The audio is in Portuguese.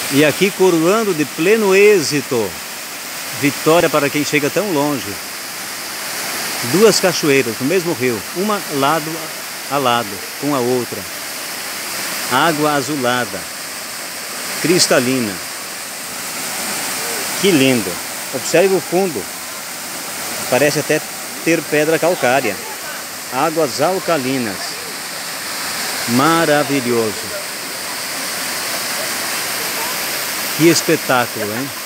E aqui coroando de pleno êxito, vitória para quem chega tão longe. Duas cachoeiras no mesmo rio, uma lado a lado com a outra. Água azulada, cristalina. Que lindo! Observe o fundo, parece até ter pedra calcária. Águas alcalinas. Maravilhoso! Que espetáculo, hein?